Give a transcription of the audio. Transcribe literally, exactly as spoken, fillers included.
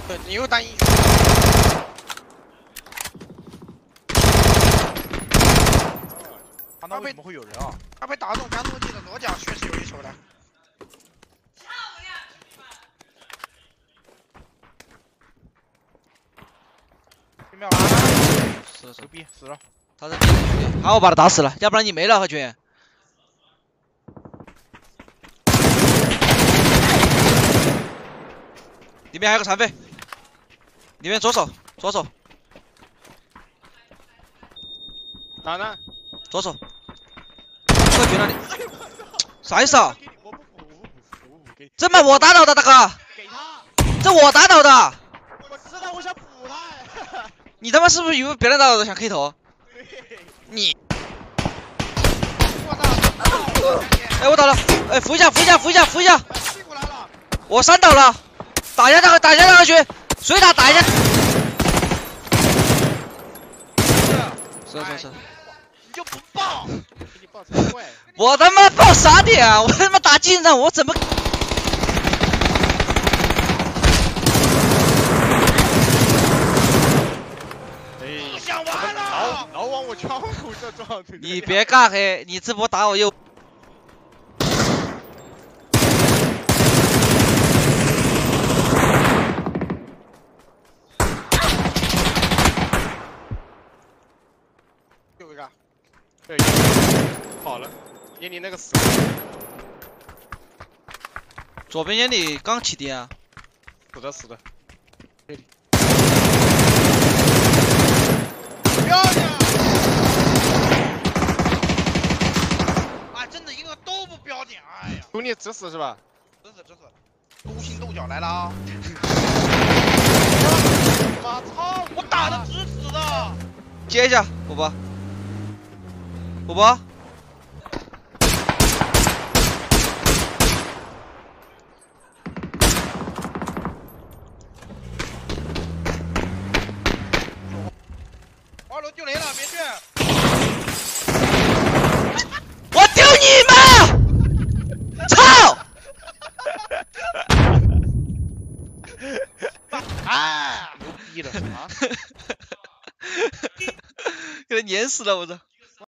对，你又单一。 他那为什么会有人啊？ 他被打中刚落地的左脚确实有一球的。有没有了？ 是是牛逼，死了。 他在地上兄弟，好，我把他打死了，要不然你没了，何群。里面还有个残废，里面左手左手哪呢？ 左手，何群那里，啥意思啊？ 我不服，我不服，我不服，给这么我打倒的大哥， 给他。 这我打倒的， 我知道，我想补他。 你他妈是不是以为别人打倒的想 K 头？你，哎我倒了，哎扶一下扶一下扶一下扶一下， 屁股来了， 我三倒了，打一下这个打一下这个群，随打打一下。是是是。 你就不报， 给你爆才怪。 我他妈报啥点啊？我他妈打近战，我怎么？ 哎， 想完了， 老老往我枪口这撞。 你别尬黑，你这波打我又。 有一个， 对，好了，眼里那个死。 左边眼里刚起点啊， 死的死的。这里。 漂亮！哎，真的一个都不标点，哎呀！ 兄弟直死是吧？ 直死直死，勾心斗角来了啊！ 妈操！ 我打的直死的。 接一下，虎伯，虎伯。 二楼丢雷了，别去！ 我丢你妈！操！ 哎，牛逼了啊！ 给他碾死了，我操！